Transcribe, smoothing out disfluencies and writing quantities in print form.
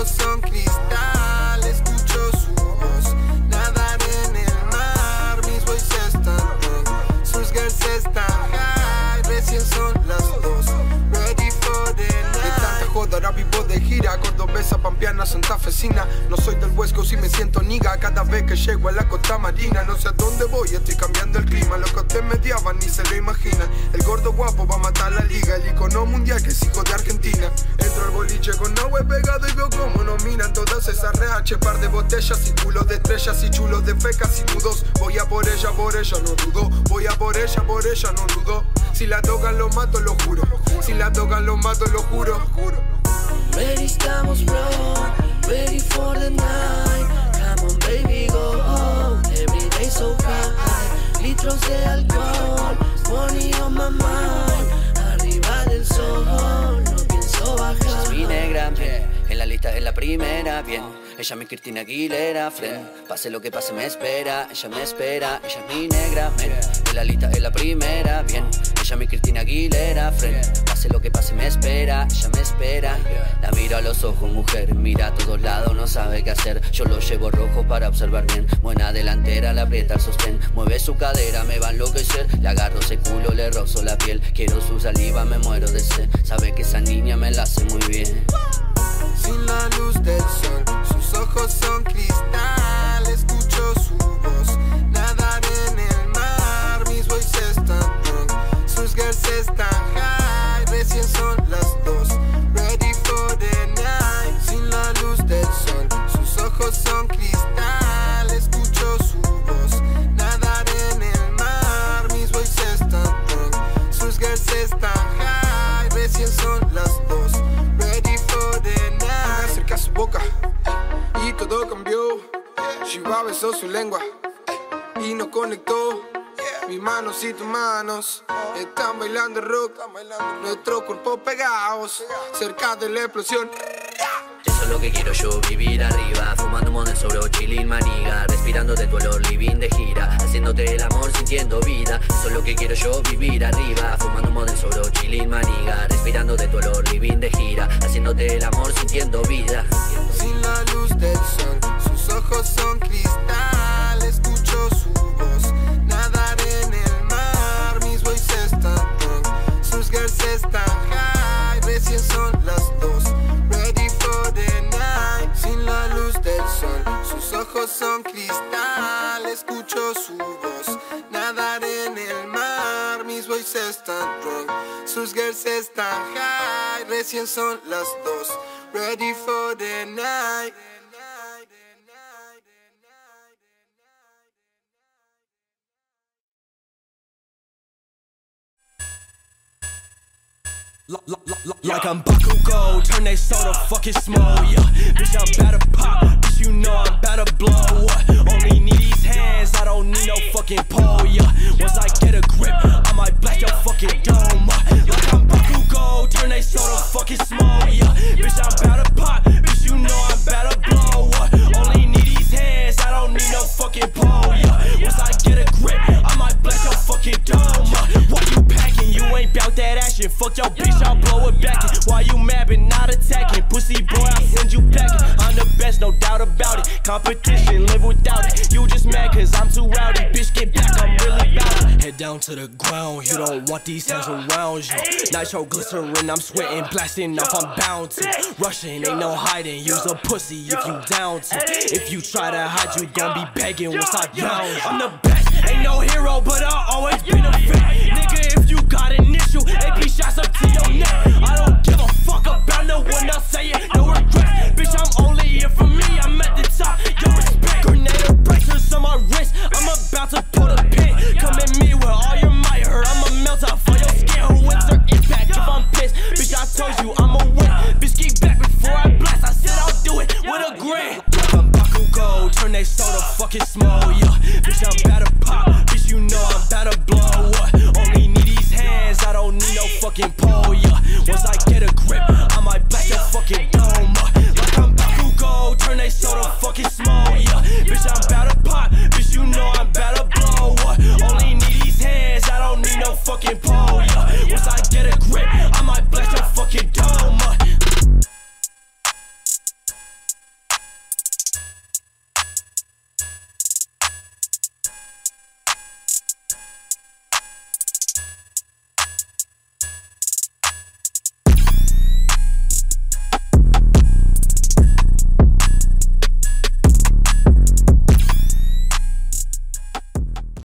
ojos son cristal, escucho su voz. Nadar en el mar, mis boys están on. Sus girls están high, recién son las 2. Ready for the night. De tanta joda ahora vivo de gira, cordobesa, pampeana, santafesina. No soy del West Coast y me siento niga cada vez que llego a la costa marina. No sé a dónde voy, estoy cambiando el clima. Los que te mediaban ni se lo imaginan. El gordo guapo va a matar la liga, el icono mundial que es hijo de Argentina. Entro al boliche con agua pegado y veo cómo nos miran todas esas RH. Par de botellas y culos de estrellas y chulos de fecas y nudos. Voy a por ella, no dudo. Voy a por ella, no dudo. Si la tocan lo mato, lo juro. Si la tocan lo mato, lo juro. Ready estamos bro, ready for the night. Come on baby, go home. Every day so high. Litros de alcohol, money on my mind. Arriba del sol, no pienso bajar. Ella es mi negra, en la lista es la primera, bien. Ella es mi Cristina Aguilera, friend. Pase lo que pase me espera, ella me espera. Ella es mi negra, en la lista es la primera, bien. Ella es mi Cristina Aguilera, friend. Pase lo que pase me espera, ella me espera. La miro a los ojos, mujer, mira a todos lados, no sabe qué hacer. Yo lo llevo rojo para observar bien. Buena delantera, le aprieta el sostén. Mueve su cadera, me va a enloquecer. Le agarro ese culo, le rozo la piel. Quiero su saliva, me muero de sed. Sabe que esa niña me la hace muy bien. Sin la luz del sol, sus ojos son cristal, escucho su voz. Nadar en el mar, mis boys están on. Sus girls están high, recién son las 2. Ready for the night. Sin la luz del sol, sus ojos son cristal, escucho su voz. Nadar en el mar, mis boys están on. Sus girls están high, recién son las 2. Ready for the night. Acerca a su boca y todo cambió. Shiva besó su lengua y nos conectó. Mis manos y tus manos están bailando rock. Nuestros cuerpos pegados cerca de la explosión. Eso es lo que quiero yo, vivir arriba. Fumando un sobre chilling maniga. Respirando de tu olor, living de gira. Haciéndote el amor, sintiendo vida. Eso es lo que quiero yo, vivir arriba. Fumando un sobre chilling maniga. Respirando de tu olor, living de gira. Haciéndote el amor, sintiendo vida. Sin la luz del sol, sus ojos son cristal, escucho su voz. Nadar en el mar, mis boys están on. Sus girls están high, recién son las 2. Ready for the night. Sin la luz del sol, sus ojos son cristal, escucho su voz. Nadar en el mar, mis boys están drunk. Sus girls están high, recién son las 2. Ready for the night. Like I'm Bakugo, turn they soda fucking small, yeah. Bitch, I'm about to pop, bitch, you know I'm about to blow. Only need these hands, I don't need no fucking pole, yeah. Once I get a grip, I might blast your fucking dome. Like I'm Bakugo, turn they soda fucking small, yeah. Bitch, I'm about to pop, bitch, you know I'm about to blow. Only need these hands, I don't need no fucking pole, yeah. Once I get a grip, I might blast your fucking dome. Why you packing? You ain't bout that action. Fuck your bitch, I'll blow it back. Why you mad but not attacking? Pussy boy, I'll send you packing. I'm the best, no doubt about it. Competition, live without it. You just mad cause I'm too rowdy. Bitch, get back, I'm really bout it. Head down to the ground, you don't want these hands around you. Nitro glycerin, I'm sweating, blasting off, I'm bound to. Rushing, ain't no hiding, use a pussy if you down to. If you try to hide, you gon' be begging once I drown you. I'm the best, ain't no hero, but I always been a fit. Nigga, if you got an issue, AP shots up to your neck. I don't give a fuck about no one else saying no regrets. Bitch, I'm only here for me, I'm at the top, yo respect. Grenade abrasives on my wrist, I'm about to pull the pin. Come at me with all your might, I'ma melt out for your skin. Who wins their impact if I'm pissed? Bitch, I told you I'ma win. Bitch, get back before I blast, I said I'll do it with a grin. Like I'm Bakugo, turn they soda fucking small, yeah. Bitch, I'm about to pop, bitch, you know I'm about to blow. Only need these hands, I don't need no fucking pole, yeah. Once I get a grip, I might blast your fucking dome. Like I'm Bakugo, turn they soda fucking small, yeah. Bitch, I'm about to